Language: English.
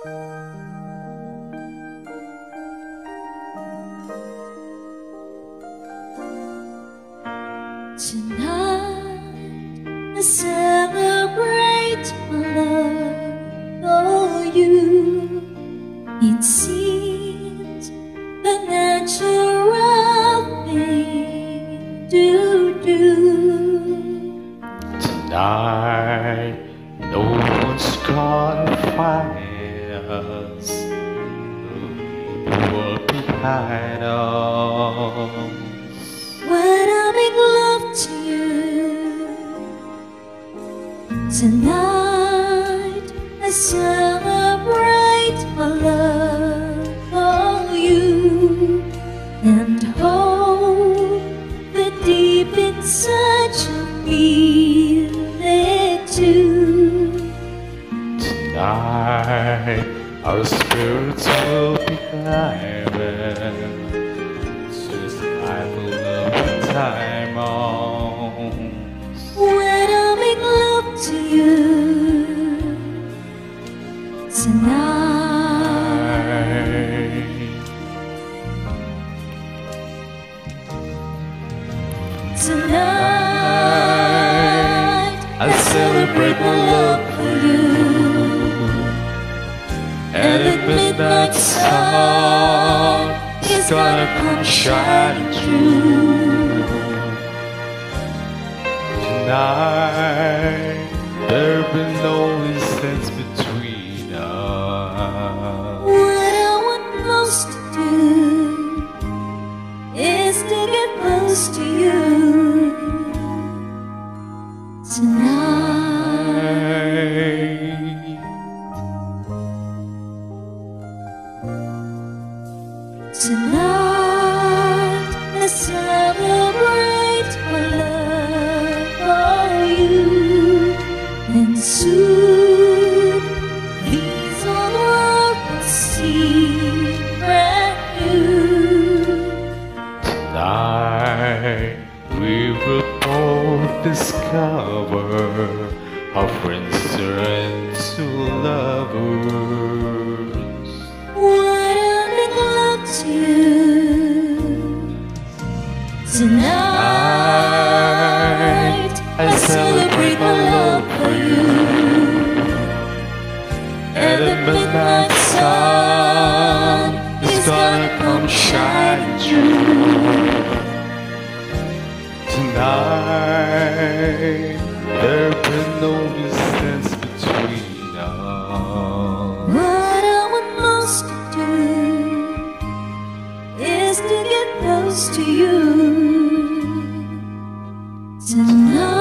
Tonight I celebrate my love for you. It seems the natural thing to do. Tonight no one's gonna find us. The world behind us. When I make love to you tonight, I celebrate my love for you and hope that deep inside you feel it too. Tonight our spirits will be climbing to the Bible of diamonds. When I make love to you tonight, tonight I celebrate my love for you, and the midnight sun is gonna come shining through. Tonight there'll be no distance between us. What I want most to do is to get close to you tonight. Tonight I celebrate my love for you, and soon these old world will see brand new. Tonight we will both discover our friends turn to lovers. What I make love to you tonight, I celebrate my love for you, and the midnight sun is gonna come shining through. Tonight there'll be no distance between us. what I want most to do is to get close to you tonight.